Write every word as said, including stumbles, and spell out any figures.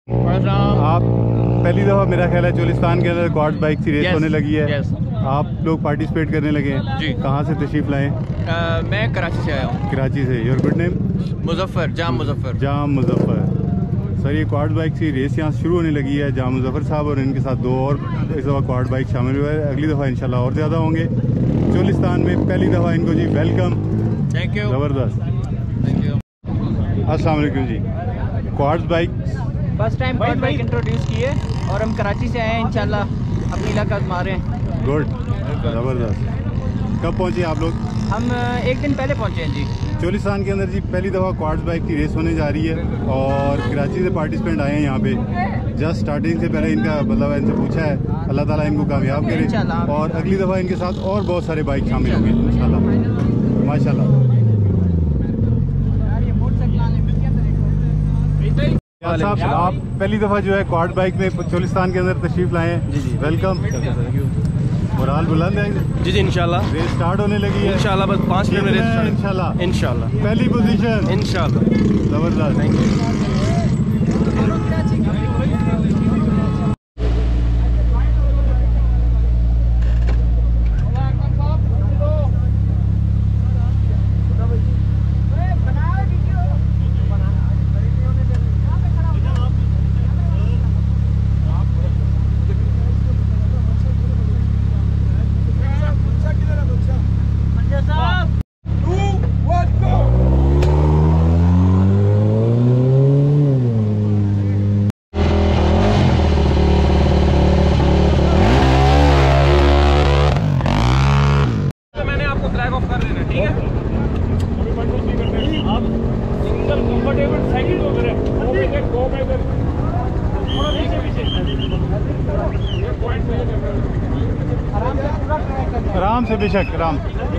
आप पहली दफ़ा मेरा ख्याल है चोलिस्तान के अंदर क्वाड बाइक की रेस yes, होने लगी है yes. आप लोग पार्टिसिपेट करने लगे हैं जी। कहाँ से तशरीफ़ लाए? uh, मैं कराची से आया हूँ। कराची से। Your good name? Muzaffar, Jam Muzaffar. Jam Muzaffar. Sir ये क्वाड बाइक की रेस यहाँ शुरू होने लगी है। जाम मुजफ्फर साहब और इनके साथ दो और इस दफ़ा क्वाड बाइक शामिल हुए हैं। अगली दफ़ा इंशाल्लाह और ज़्यादा होंगे। चोलिस्तान में पहली दफ़ा इनको जी वेलकम। Thank you. ज़बरदस्त, थैंक यू। अस्सलाम वालेकुम जी। Quad bike first time quad bike introduce की है और हम कराची से आए हैं, इंशाल्लाह अपनी इलाका मारे हैं। गुड, ज़बरदस्त। कब पहुँचे आप लोग? हम एक दिन पहले पहुँचे हैं जी। चोलिस्तान के अंदर जी पहली दफ़ा क्वाड बाइक की रेस होने जा रही है और कराची से पार्टिसिपेंट आए हैं यहाँ पे। जस्ट स्टार्टिंग से पहले इनका मतलब इनसे पूछा है, अल्लाह ताला इनको कामयाब करे और अगली दफ़ा इनके साथ और बहुत सारे बाइक शामिल होंगे इंशाल्लाह माशाल्लाह। साहब आप पहली दफ़ा जो है क्वाड बाइक में चोलिस्तान के अंदर तशरीफ़ लाए हैं। जी जी वेलकम। मोराल बुलंद है जी जी इंशाल्लाह। रेस स्टार्ट होने लगी है इंशाल्लाह। बस पाँच मिनट में रेस स्टार्ट इंशाल्लाह इंशाल्लाह। पहली पोजीशन इंशाल्लाह। ज़बरदस्त, थैंक यू। आराम से बेशक आराम।